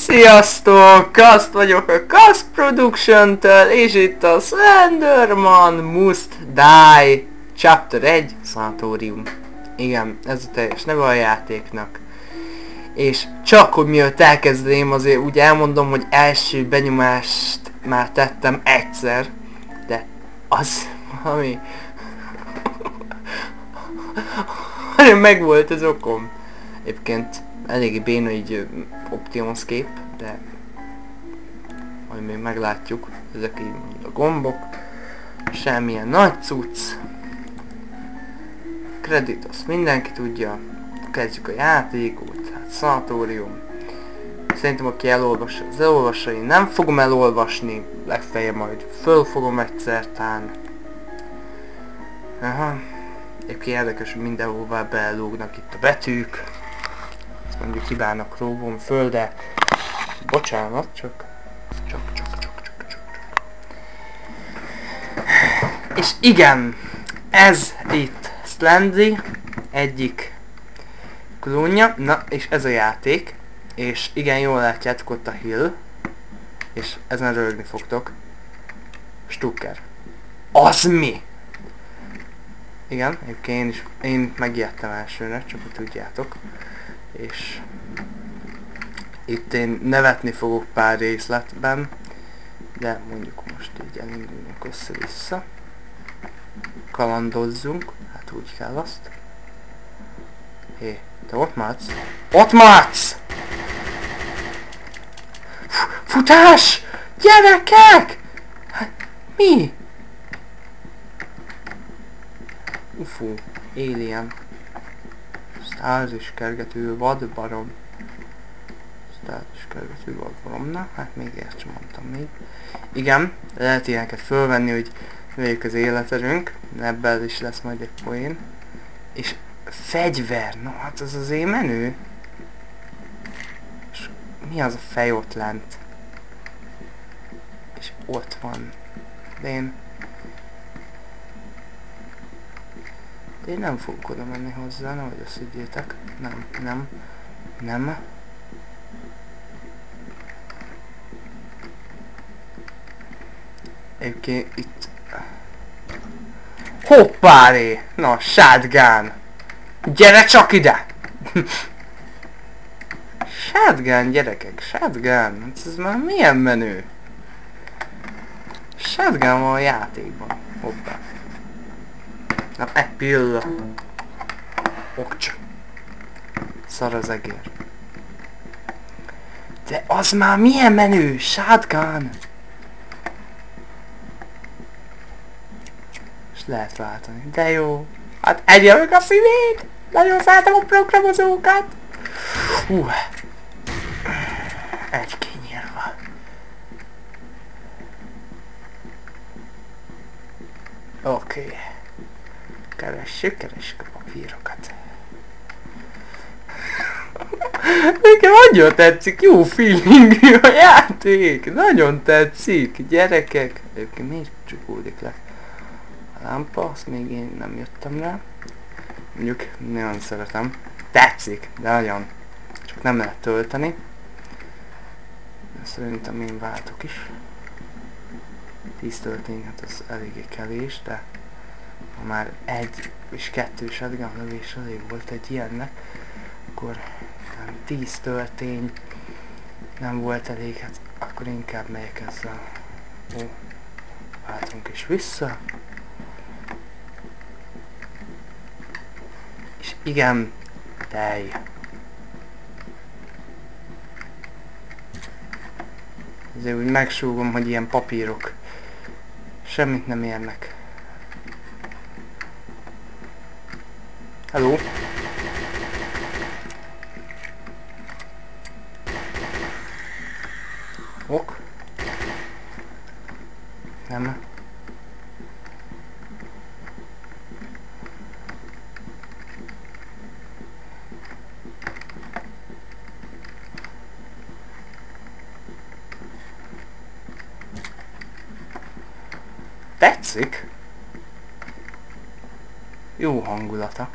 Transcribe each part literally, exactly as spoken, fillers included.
Sziasztok! Kaszt vagyok a Kaszt Production-től, és itt a Slenderman Must Die Chapter egy Szanatórium. Igen, ez a teljes neve a játéknak. És csak hogy mielőtt elkezdeném, azért úgy elmondom, hogy első benyomást már tettem egyszer, de az ami... hanem megvolt az okom. Egyébként eléggé béna így Optimus kép, de majd még meglátjuk. Ezek így a gombok. Semmilyen nagy cucc. Kredit azt mindenki tudja. Kezdjük a játékot. Hát szanatórium. Szerintem aki elolvassa, az elolvassa, én nem fogom elolvasni. Legfeljebb majd fölfogom egyszertán. Aha. Egyébként érdekes, hogy mindenhová belógnak itt a betűk. Ezt mondjuk hibának róvom föl, de bocsánat, csak csak, csak, csak, csak, csak, csak. És igen, ez itt Slendy egyik klónja, na és ez a játék, és igen, jól látjátok ott a hill, és ezen rögni fogtok. Stucker. Az mi? Igen, egyébként én is, én megijedtem elsőre, csak hogy tudjátok. És itt én nevetni fogok pár részletben, de mondjuk most így elindulunk össze-vissza. Kalandozzunk, hát úgy kell azt. Hé, te ott maradsz? Ott maradsz! Futás! Gyerekek! Hát, mi? Ufó, alien. Sztázis kergető vadbarom. Sztázis kergető vadbarom. Na, hát még ilyet sem mondtam még. Igen, lehet ilyeneket fölvenni, hogy növeljük az életerőnk. Ebből is lesz majd egy poén. És fegyver, no hát az azért menő. És mi az a fej ott lent? És ott van. De én... De én nem fogok oda menni hozzá, nehogy azt higgyétek. Nem, nem, nem. Egyébként itt... Hoppáré! Na, shotgun! Gyere csak ide! Shotgun, gyerekek, shotgun! Ez már milyen menő? Shotgun van a játékban. Hoppá. Na, egy pilla. Okcsa. Szar az egér. De az már milyen menő! Shotgun! És lehet váltani. De jó. Hát egye meg a szívét! Nagyon szeretem a programozókat! Hú. Egy kinyírva. Oké. Okay. Keressük, keressük a papírokat. Nekem nagyon tetszik, jó feelingű a játék, nagyon tetszik, gyerekek. Egyébként miért csukódik le a lámpa, azt még én nem jöttem rá. Mondjuk nagyon szeretem, tetszik, de nagyon, csak nem lehet tölteni. Szerintem én váltok is. tíz töltény, hát az eléggé kevés, de ha már egy és kettő shotgun lövés elég volt egy ilyennek, akkor nem, tíz töltény nem volt elég, hát akkor inkább megyek ezzel. Ó, váltunk is vissza. És igen, tej. Ezért úgy megsúgom, hogy ilyen papírok semmit nem érnek. Hello? Ok. Nem. Tetszik? Jó hangulata.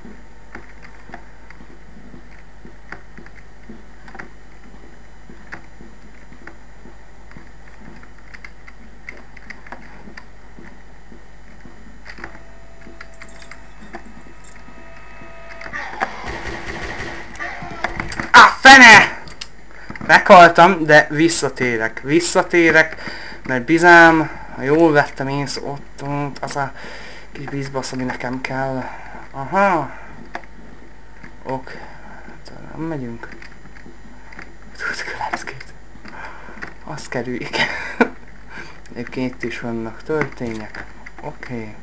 Fene! Meghaltam, de visszatérek. Visszatérek, mert bizám, ha jól vettem én, ott, ott az a kis bizbasz, ami nekem kell. Aha. Ok. Nem megyünk. Tudjuk a leckét. Azt kerüljük. Egyébként itt is vannak történtek. Oké. Okay.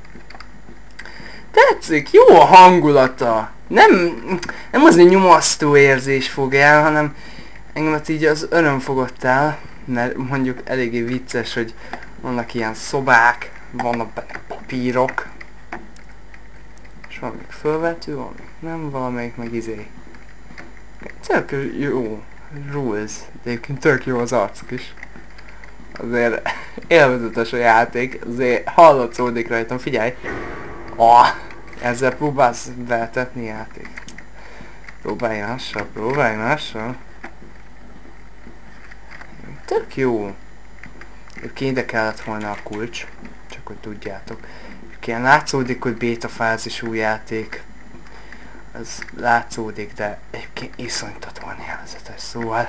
Tetszik, jó a hangulata. Nem, nem az egy nyomasztó érzés fog el, hanem engemet így az öröm fogott el, mert mondjuk eléggé vicces, hogy vannak ilyen szobák, vannak benne papírok, és valamelyik fölvető, valamelyik nem, valamelyik meg izé. Tök jó, rules, de egyébként tök jó az arcok is. Azért élvezetes a játék, azért hallatszódik rajtam, figyelj! Ah, ezzel próbálsz beltetni játék. Próbálj mással, próbálj mással. Tök jó. Egyébként ide kellett volna a kulcs, csak hogy tudjátok. Egyébként látszódik, hogy beta fázisú játék. Ez látszódik, de egyébként iszonytatóan élvezetes, szóval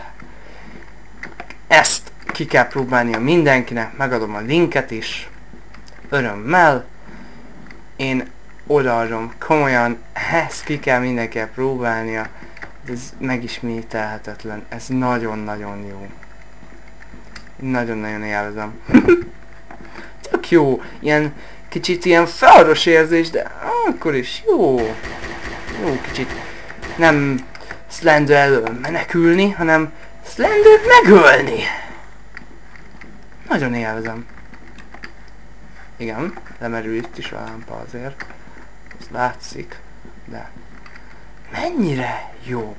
ezt ki kell próbálnia mindenkinek, megadom a linket is. Örömmel. Én odaadom, komolyan, ezt ki kell mindenkinek próbálnia. Ez megismételhetetlen, ez nagyon-nagyon jó. Nagyon-nagyon élvezem. Tök jó, ilyen kicsit ilyen felros érzés, de akkor is jó. Jó kicsit nem Slender elől menekülni, hanem Slender megölni. Nagyon élvezem. Igen, lemerül itt is a lámpa azért. Ez látszik, de mennyire jobb.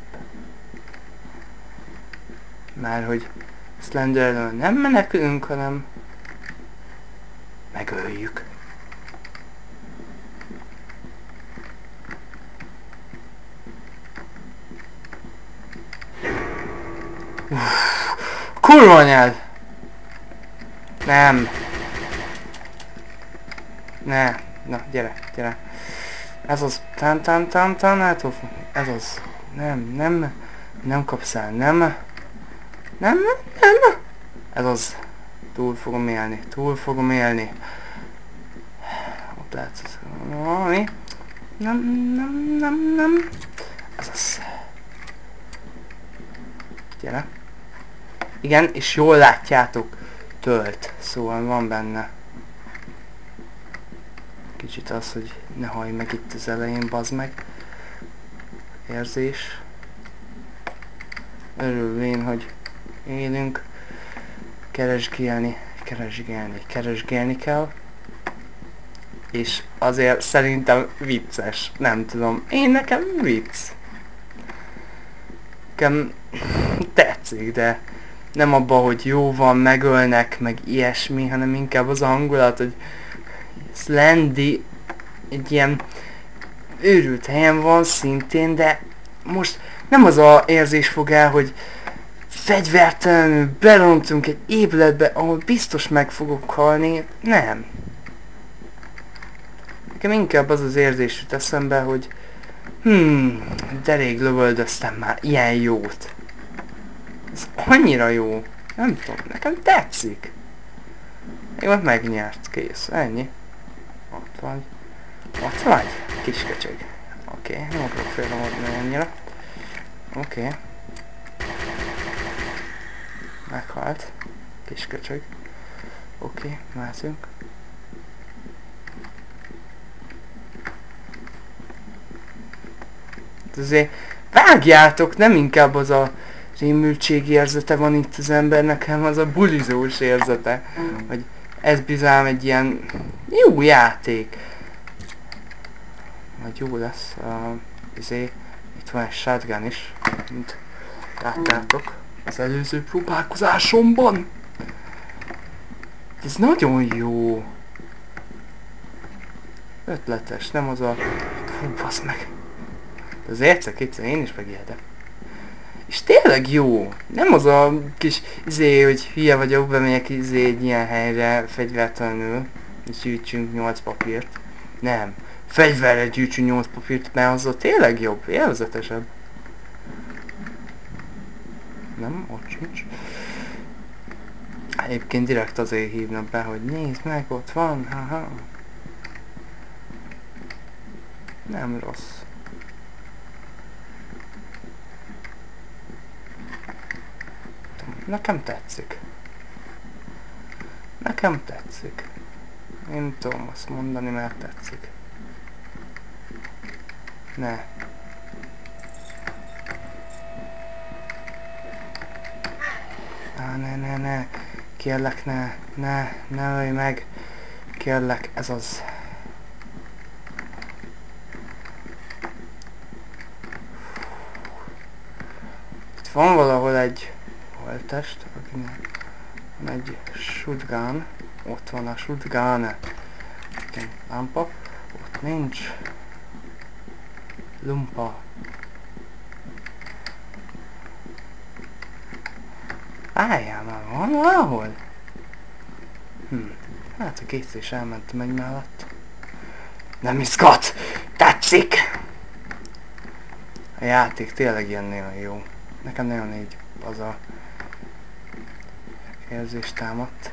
Már hogy Slenderről nem menekülünk, hanem megöljük. Uff, kurva anyád! Nem. Ne, na gyere, gyere. Ez az, tán, tán, tán, tán, hát ez az. Nem, nem, nem kapsz el, nem. Nem, nem. Ez az. Túl fogom élni, túl fogom élni. Ott látsz, valami. Nem, nem, nem, nem. Ez az. Gyere. Igen, és jól látjátok, tölt, szóval van benne. Kicsit az, hogy ne hallj meg itt az elején, bazd meg. Érzés. Örülvén, hogy élünk. Keresgélni, keresgélni, keresgélni kell. És azért szerintem vicces. Nem tudom, én nekem vicc. Nekem tetszik, de nem abba, hogy jó van, megölnek, meg ilyesmi, hanem inkább az a hangulat, hogy Slendy egy ilyen őrült helyen van szintén, de most nem az a érzés fog el, hogy fegyvertelenül berontunk egy épületbe, ahol biztos meg fogok halni. Nem. Nekem inkább az az érzés jut eszembe, hogy hmm, de rég lövöldöztem már ilyen jót. Ez annyira jó. Nem tudom, nekem tetszik. Én ott megnyert, kész, ennyi. Ott vagy. Ott vagy, kisköcsög. Oké, okay, nem akarok félremozni annyira. Oké. Okay. Meghalt. Kisköcsög. Oké, okay, mászunk. Azért vágjátok, nem inkább az a rémültség érzete van itt az embernek, hanem az a bulizós érzete. Hogy ez bizony egy ilyen jó játék. Majd jó lesz. Uh, izé, itt van egy shotgun is, mint láttátok az előző próbálkozásomban. Ez nagyon jó. Ötletes, nem az a... Fú, basz meg. De az egyszer-kétszer én is megijedek. És tényleg jó. Nem az a kis izé, hogy hülye vagyok, bemegyek izé egy ilyen helyre fegyvertelenül, és gyűjtsünk nyolc papírt. Nem. Fegyverre gyűjtsünk nyolc papírt, mert az a tényleg jobb, élvezetesebb. Nem, ott sincs. Egyébként direkt azért hívnak be, hogy nézd meg, ott van, haha. Nem rossz. Nekem tetszik. Nekem tetszik. Én tudom azt mondani, mert tetszik. Ne. Á, ne, ne, ne. Kérlek, ne. Ne, ne ölj meg. Kérlek, ez az. Itt van valahol egy holttest, van egy shotgun. Ott van a shotgun. Lámpa. Ott nincs. Lumpa. Álljál már, van valahol? Hm. Hát a kétszer is elmentem egy mellett. Nem izgat! Tetszik! A játék tényleg ilyen nagyon jó. Nekem nagyon így az a érzés támadt.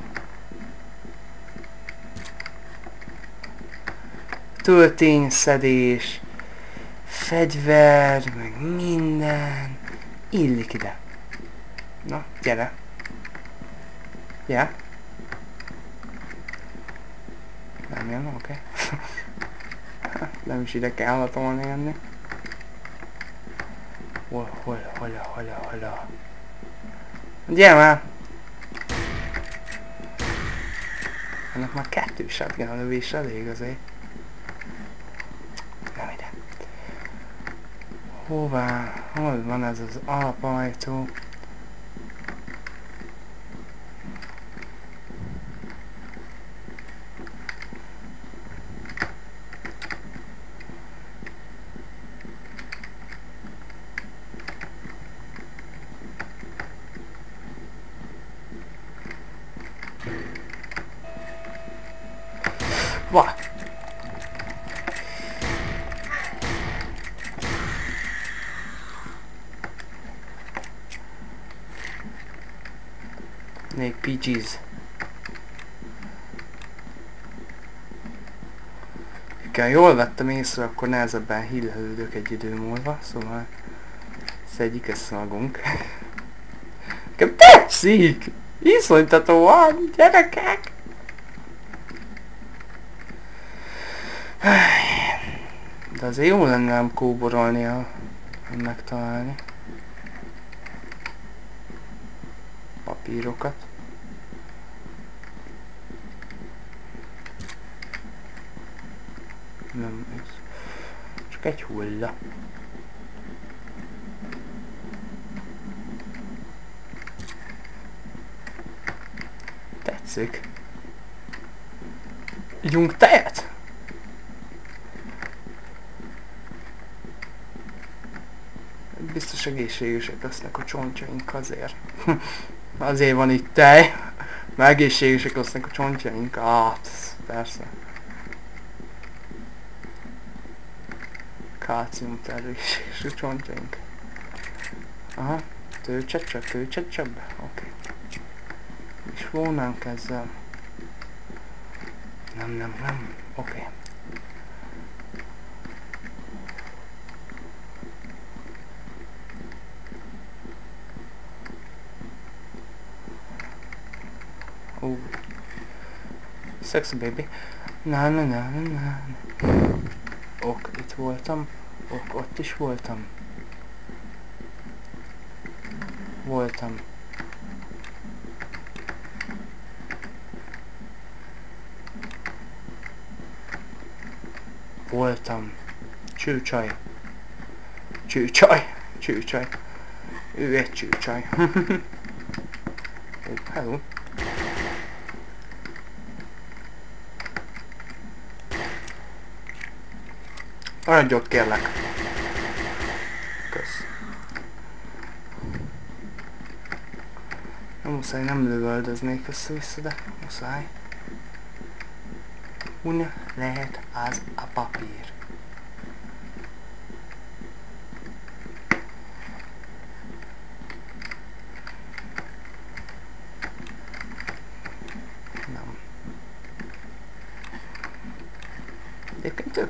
Töltényszedés, fegyver, meg minden. Illik ide. Na, gyere. Gyere. Nem jön, oké. Okay. Nem is ide kellett volna jönni. Hol, hol, hol, hol, hol. Gyere már! Ennek már kettő shotgun a lövés elég azért. Nem ide. Hová? Hol van ez az alapajtó? Vá! Még pé gés. Ha jól vettem észre, akkor nehezebben hílelődök egy idő múlva, szóval szedjük ezt magunk. Nekem tetszik! Iszonytató van, gyerekek! De azért jó lenne nem kóborolni, ha megtalálni papírokat. Nem ez. Csak egy hulla. Tetszik. Ígyunk tejet? Biztos egészségesek lesznek a csontjaink azért. Azért van itt tej. Mert egészségesek lesznek a csontjaink. Ah, persze. Kálcium terülés a csontjaink. Aha, tőcsecsebb, tőcsecsebb. Oké. Okay. És volnánk ezzel. Nem, nem, nem. Oké. Okay. Oh. Sexy baby. Na na na na na. Ok, itt voltam. Ok, ott is voltam. Voltam. Voltam. Csőcsaj. Csőcsaj. Csőcsaj. Ő egy csőcsaj. Oh, hello. Maradj, kérlek. Kösz. Nem muszáj, nem lövöldöznék össze-vissza, de muszáj. Un lehet az a papír.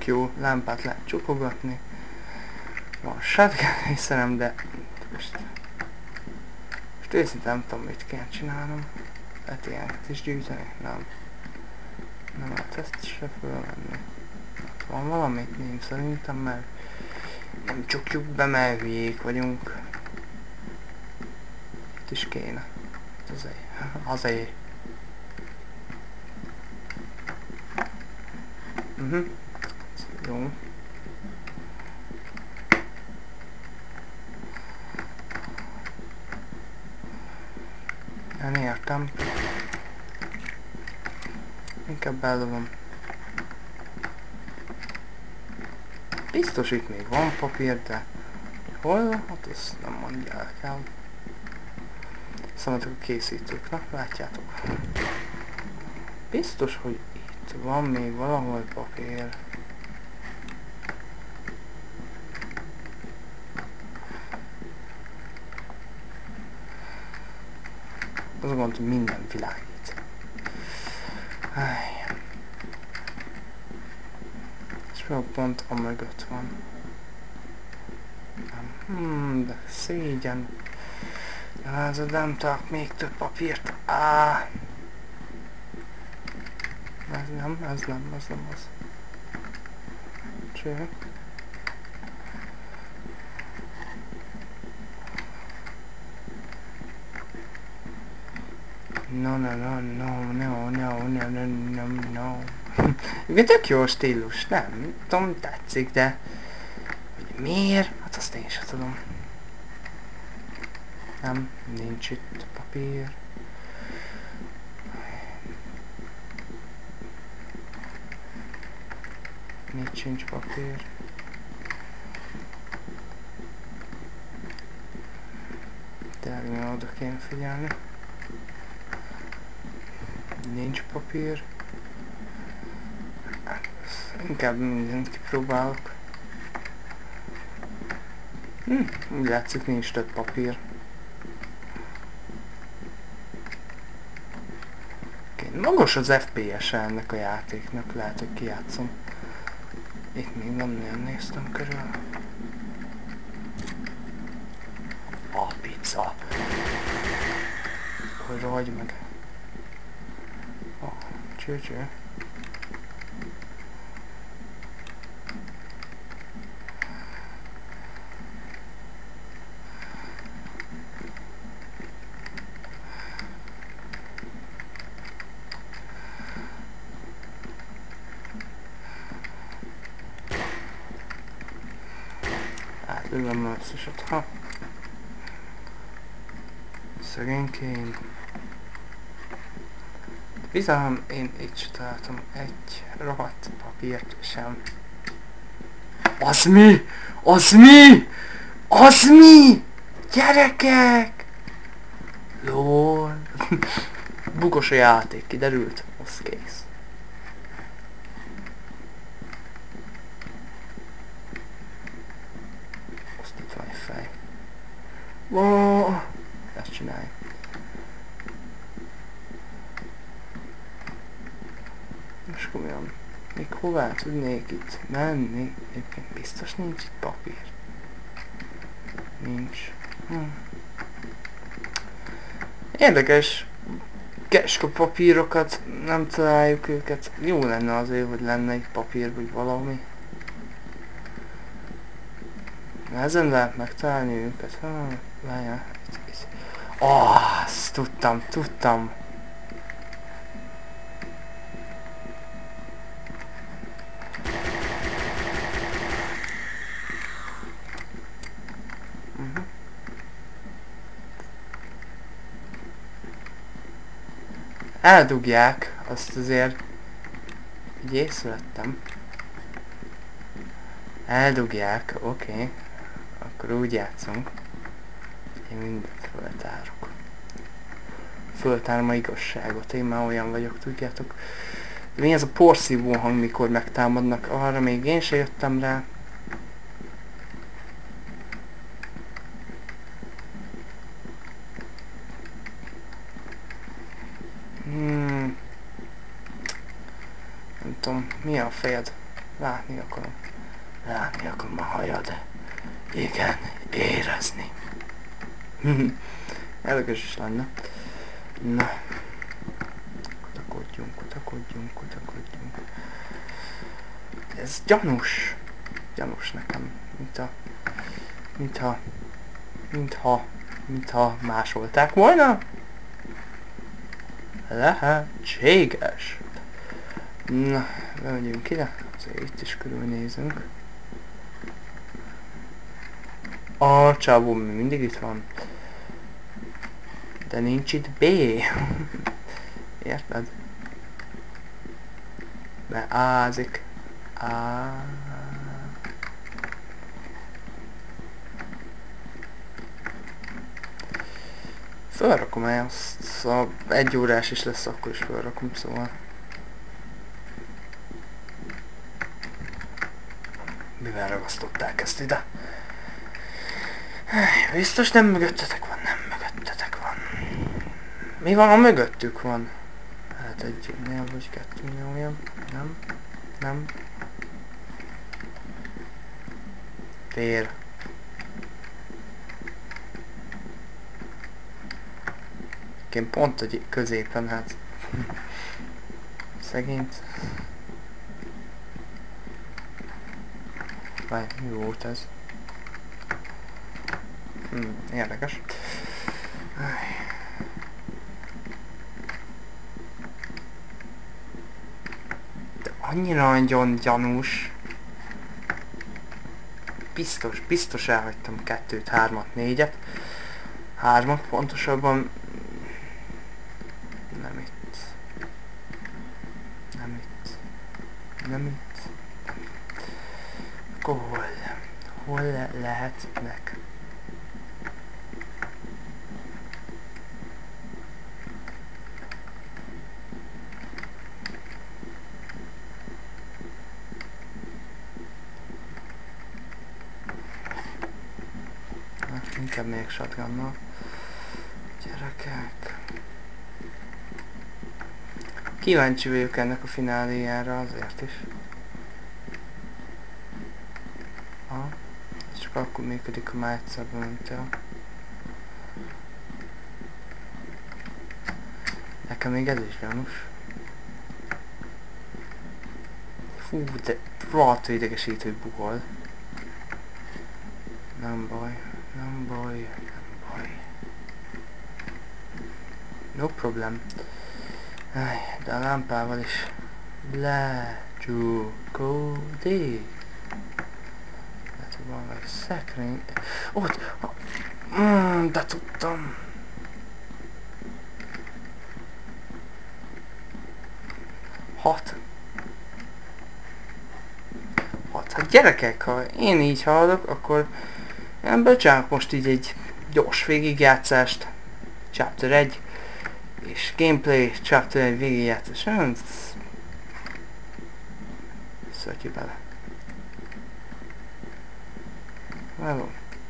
tök jó, lámpát lehet csukogatni. Van shotgun szerem, de most, most őszintén nem tudom, mit kell csinálnom. Lehet ilyeneket is gyűjteni? Nem. Nem lehet ezt se fölvenni. Hát van valamit? Nincs szerintem, mert nem csukjuk be, mert hülyék vagyunk. Itt is kéne. Azért. Azért. Mhm. Uh-huh. Jó. Nem értem. Inkább eldobom. Biztos itt még van papír, de hol? Hát ezt nem mondják el. Szóval a készítőknek, látjátok. Biztos, hogy itt van még valahol papír. Azt gondolom, hogy minden világít. És pont a mögött van. Hmm, de szégyen. Lázad, nem tudok még több papírt. Áh. Ez nem, ez nem, ez nem az. Cső. No, no, no, no, no, no, no, no, no, no. Igen, tök jó stílus, nem? Tudom, tetszik, de... Hogy miért? Hát azt én sem tudom. Nem, nincs itt papír. Nincs sincs papír. Tényleg oda kéne figyelni. Nincs papír. Inkább mindent kipróbálok. Hm, úgy látszik, nincs több papír. Magas az ef pé es-e ennek a játéknak, lehet, hogy kijátszom. Itt még nem nagyon néztem körül. A pizza. Hogy rohagy meg. Oh, cső-cső. Ülöm az összeset, ha. Szegényként. Bizony, én itt se találtam egy rohadt papírt sem. Az mi? Az mi? Az mi? Gyerekek! Lol. Bugos a játék, kiderült. Az kész. Fej. Oh, ezt csinálj. Most komolyan. Még hová tudnék itt menni? Egyébként biztos nincs itt papír. Nincs. Hm. Érdekes. Keska papírokat, nem találjuk őket. Jó lenne azért, hogy lenne egy papír, vagy valami. Ezen lehet megtalálni őket. Ha, várjál. Oh, azt tudtam, tudtam. Uh-huh. Eldugják, azt azért így észrevettem. Eldugják, oké. Okay. Akkor úgy játszunk. Én mindent föltárok. Föltárom a igazságot, én már olyan vagyok, tudjátok. De mi ez a porszívó hang, mikor megtámadnak? Arra még én se jöttem rá. Hmm. Nem tudom, mi a fejed? Látni akarom. Látni akarom a hajad. Igen, érezni. Érdekes is lenne. Na. Kutakodjunk, kutakodjunk, kutakodjunk. Ez gyanús. Gyanús nekem. Mint a... Mintha... Mintha... Mintha másolták volna. Lehetséges. Na, bemegyünk ide. Azért itt is körülnézünk. A csávó mindig itt van. De nincs itt B. Érted? Beázik. Á. Felrakom el azt, szóval egy órás is lesz, akkor is felrakom, szóval. Mivel ragasztották ezt ide? Biztos nem mögöttetek van, nem mögöttetek van. Mi van, a mögöttük van? Hát egy millió vagy kettő millió, nem? Nem? Tér. Én pont egy középen, hát... Szegényt. Várj, mi volt ez? Hmm, érdekes. De annyira nagyon gyanús. Biztos, biztos elhagytam kettőt, hármat, négyet. Hármat pontosabban. Nem itt. Nem itt. Nem itt. Akkor hol? Hol le lehetnek? Hát inkább még shotgunnal. Gyerekek. Kíváncsi vagyok ennek a fináléjára azért is. Ha, csak akkor működik, ha már egyszer bementem. Nekem még ez is gyanús. Fú, de rohadtul idegesítő buhol. Nem baj, nem baj, nem baj. No problem. Ay, de a lámpával is lecsukódik. Hát van egy szekrény. Ott! Mm, de tudtam! Hat. Hat. Hát gyerekek, ha én így haladok, akkor én becsánok most így egy gyors végigjátszást. Chapter egy. És gameplay, chapter egy végigjátszás. Szötjü bele. Hello.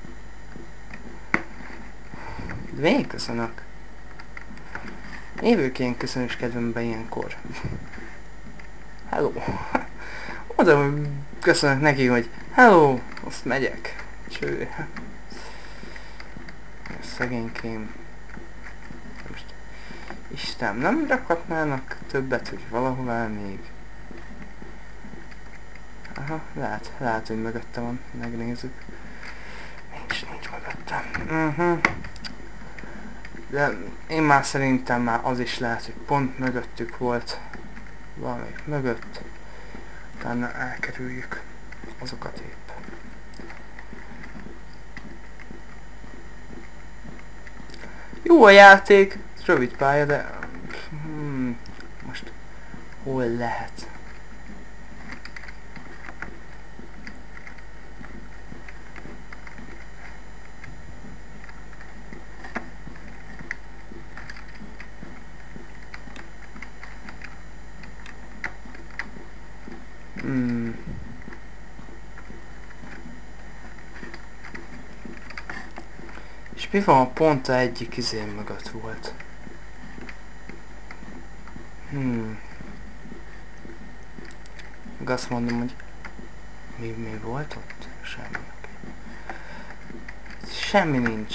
De még köszönök. Évőként köszönös kedvembe ilyenkor. Hello. Oda köszönök neki, hogy hello, azt megyek. Cső. Szegénykém. Most Isten, nem rakhatnának többet, hogy valahová még. Aha, lehet, lehet, hogy mögötte van, megnézzük. Nincs, nincs mögöttem. Uh-huh. De én már szerintem már az is lehet, hogy pont mögöttük volt. Valamelyik mögött. Utána elkerüljük azokat épp. Jó a játék, rövid pálya, de... Hmm, most hol lehet? Hmm. És mi van, a pont a egyik izén mögött volt? Hmm. Meg azt mondom, hogy Mi, mi volt ott? Semmi. Semmi nincs.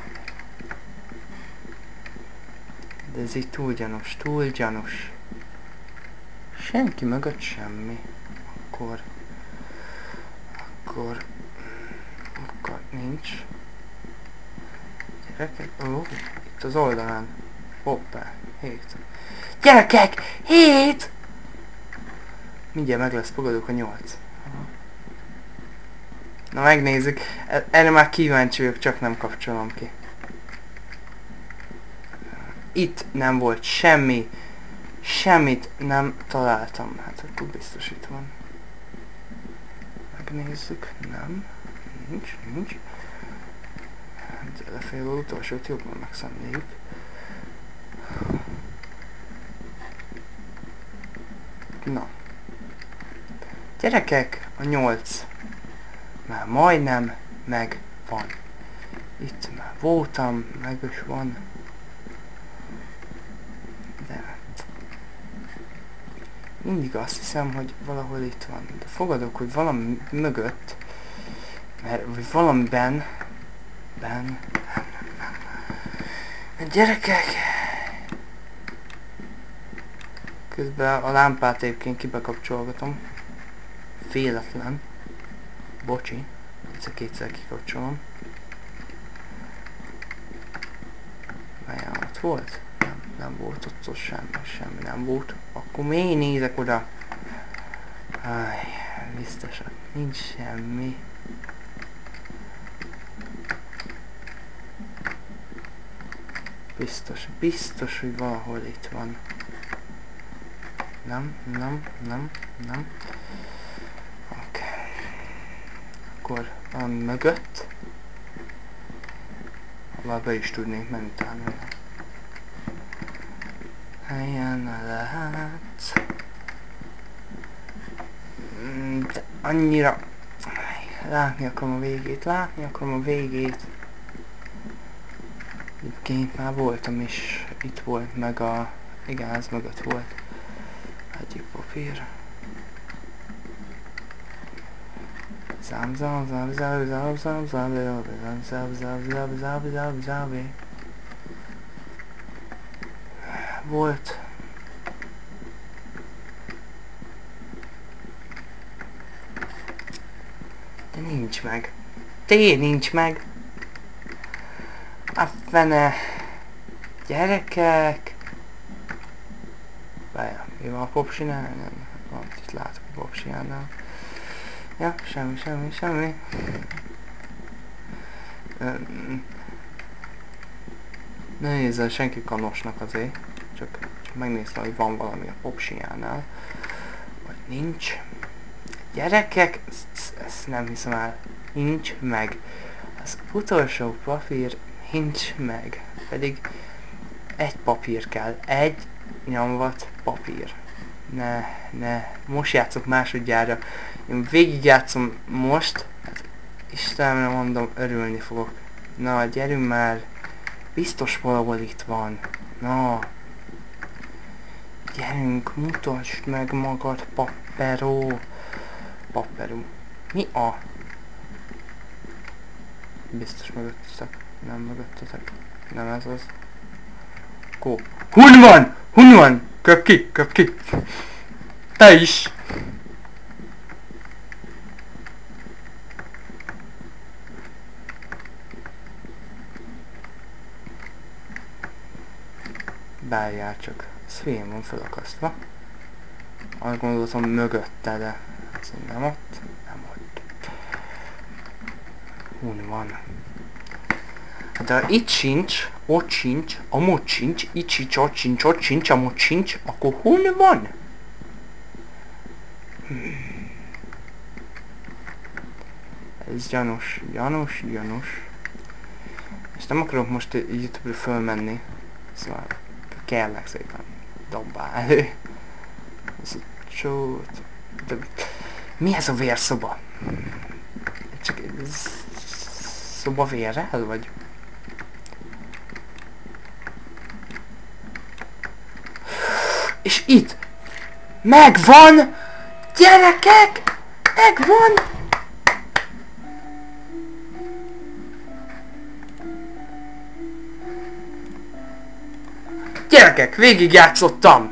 De ez így túl gyanús, túl gyanús. Senki mögött semmi. Akkor... Akkor... Akkor nincs. Gyerekek... Ó, itt az oldalán. Hoppá, hét. Gyerekek! Hét! Mindjárt meg lesz, fogadok a nyolc. Na megnézzük. Erre már kíváncsi vagyok, csak nem kapcsolom ki. Itt nem volt semmi. Semmit nem találtam. Hát akkor biztos itt van. Megnézzük. Nem. Nincs, nincs. Gyere fél utolsót jobban megszemléljük. Na. Gyerekek, a nyolc. Már majdnem meg van. Itt már voltam, meg is van. De hát... Mindig azt hiszem, hogy valahol itt van. De fogadok, hogy valami mögött, mert vagy valamiben, ben, gyerekek! Közben a lámpát egyébként kibekapcsolgatom. Véletlen. Bocsi. Egyszer-kétszer kikapcsolom. Vajon ott volt? Nem, nem volt ott, ott semmi, semmi nem volt. Akkor még nézek oda. Áj, biztosan nincs semmi. Biztos, biztos, hogy valahol itt van. Nem, nem, nem, nem. Oké. Okay. Akkor van mögött. Már be is tudnék menni utána. Helyen lehet. De annyira... Látni akarom a végét, látni akarom a végét. Egyébként már voltam is, itt volt meg a... Igen, ez mögött volt. Egyik papír. Zám zám zám zám zám zám zám zám zám zám zám zám zám zám. Volt. De nincs meg. Té nincs meg. A fene. Gyerekek. Várjál, mi van a popsinál? Nem, van, itt látok a popsinálnál. Ja, semmi, semmi, semmi. Ne nézzel senki kanosnak azért. Csak, csak megnéztem, hogy van valami a popsinálnál. Vagy nincs. Gyerekek, ezt, ezt nem hiszem el. Nincs meg. Az utolsó papír nincs meg. Pedig egy papír kell. Egy nyomvat papír. Ne, ne. Most játszok másodjára. Én végigjátszom most. Hát, Istenemre mondom, örülni fogok. Na, gyerünk már. Biztos valahol itt van. Na. Gyerünk, mutasd meg magad, papperó. Papperó. Mi a? Biztos mögöttetek. Nem mögöttetek. Nem ez az. Kó. Hun van! Hun van! Köp ki! Köp ki! Te is! Bárjál csak. Ez hülyén van felakasztva. Azt gondoltam mögötte, de ez nem ott. Nem ott. Hun van. De itt sincs, ott sincs, amott sincs, itt sincs, ott sincs, ott sincs, amott sincs, akkor hun van? Hmm. Ez gyanús, gyanús, gyanús. És nem akarok most YouTube-ra fölmenni. Szóval kérlek szépen dobálni. Ez a csót. De mi ez a vérszoba? Csak ez szoba vérrel, vagy? És itt megvan! Gyerekek! Megvan! Gyerekek, végigjátszottam!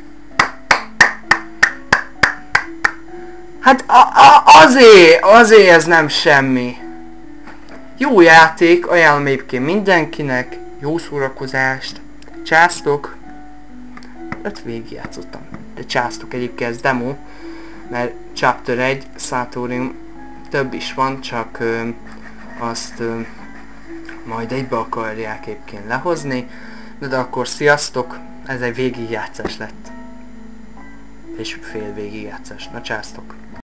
Hát a, a, azért, azért ez nem semmi. Jó játék, ajánlom egyébként mindenkinek, jó szórakozást, császtok. Hát végigjátszottam, de császtok egyébként, ez demo, mert Chapter egy, Satorium több is van, csak ö, azt ö, majd egybe akarják egyébként lehozni, de, de akkor sziasztok, ez egy végigjátszás lett. És fél végigjátszás, na császtok.